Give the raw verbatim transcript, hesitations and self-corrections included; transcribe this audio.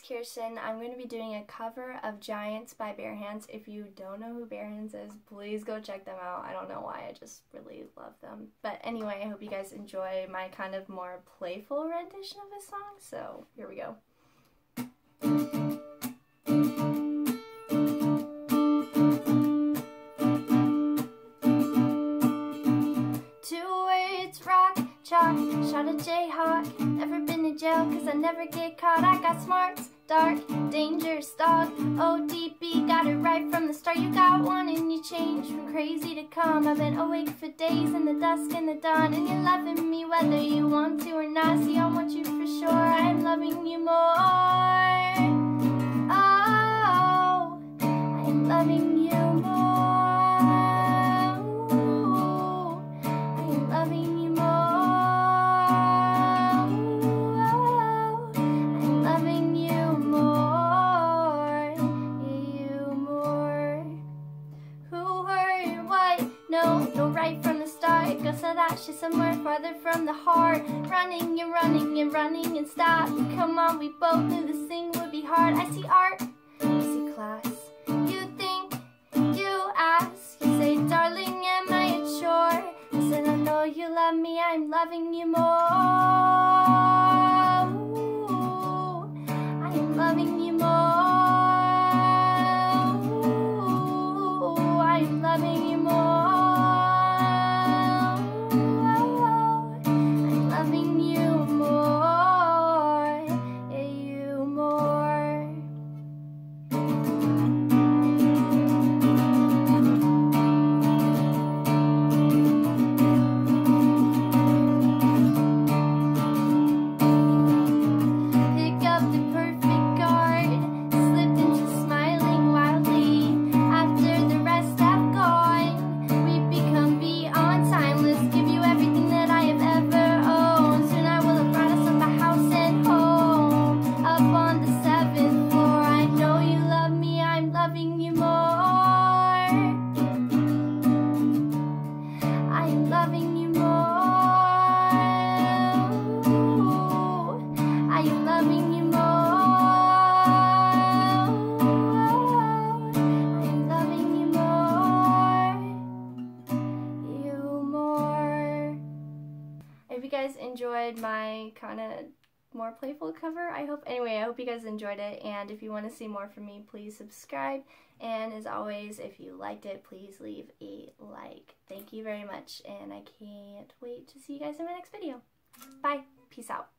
Keirsten. I'm going to be doing a cover of Giants by Bare Hands. If you don't know who Bare Hands is, please go check them out. I don't know why, I just really love them. But anyway, I hope you guys enjoy my kind of more playful rendition of this song, so here we go. Two words, rock, chalk, shot a Jayhawk. Never been to jail cause I never get caught. I got smarts, dark, dangerous dog. O D B, got it right from the start. You got one and you changed from crazy to calm. I've been awake for days in the dusk and the dawn, and you're loving me whether you want to or not. See, I want you for sure, I'm loving you more. Oh, I'm loving you more. I'm loving you more. I'm loving you more. You more. Who, her, what? No, no right from the start. Go sell that shit somewhere farther from the heart. Running and running and running and stop. Come on, we both knew this thing would be hard. I see art, I see class. You think, you ask. You say, darling, am I a chore? I said, I know you love me, I'm loving you more. I am loving you more. I am loving you more. I'm loving you more. Yeah, you more. Pick up the perfect card, slip into smiling wildly. After the rest have gone, we become beyond timeless. Give you everything that I have ever owned. Soon I will have brought us up a house and home, up on the seventh floor. I know you love me, I'm loving you more. I am loving you more. I am loving you more. I am loving you more. You more. I hope you guys enjoyed my kind of more playful cover, I hope. Anyway, I hope you guys enjoyed it, and if you want to see more from me, please subscribe. And as always, if you liked it, please leave a like. Thank you very much, and I can't wait to see you guys in my next video. Bye. Peace out.